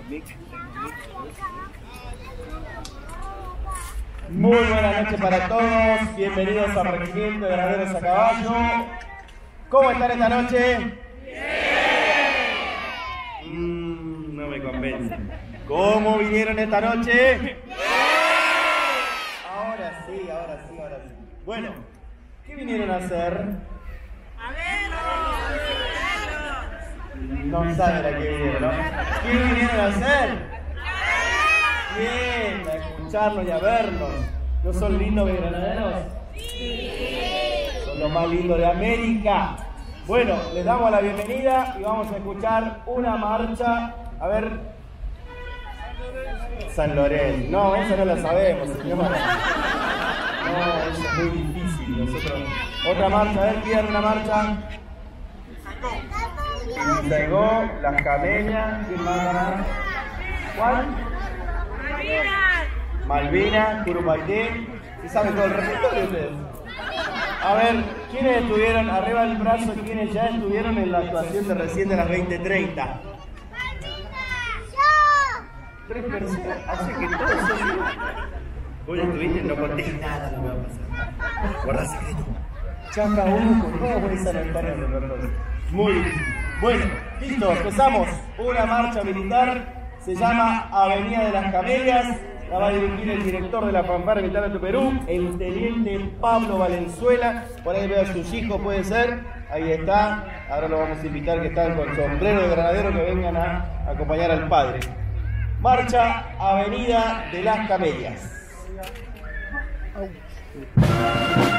Muy buenas noches para todos, bienvenidos a Regimiento de Granaderos a Caballo. ¿Cómo están esta noche? ¡Bien! No me convence. ¿Cómo vinieron esta noche? ¡Bien! Ahora sí. Bueno, ¿qué vinieron a hacer? No saben a qué vinieron, ¿no? ¿Qué vinieron a hacer? Bien, a escucharnos y a vernos. ¿No son lindos mis granaderos? Sí. Son los más lindos de América. Bueno, les damos la bienvenida y vamos a escuchar una marcha. A ver. San Lorenzo. No, esa no la sabemos, señor. No, eso es muy difícil. Nosotros. Otra marcha, a ver, pidan una marcha. Llegó, las camellas. ¿Quién va a ganar? ¿Cuál? Malvinas, Curupaití. ¿Sí saben todo el repertorio de ustedes? A ver, ¿quiénes estuvieron arriba del brazo? ¿Quiénes ya estuvieron en la actuación de recién de las 20:30? Tres personas. Así que todos son. Vos ya estuviste, no contés nada lo que va a pasar. Guarda secreto. Ya cada uno con toda buena anotar el repertorio. Muy bien. Bueno, listo, empezamos. Una marcha militar. Se llama Avenida de las Camellas. La va a dirigir el director de la fanfarria militar de Perú, el teniente Pablo Valenzuela. Por ahí veo a sus hijos, puede ser. Ahí está. Ahora lo vamos a invitar que están con sombrero de granadero que vengan a acompañar al padre. Marcha Avenida de las Camellas.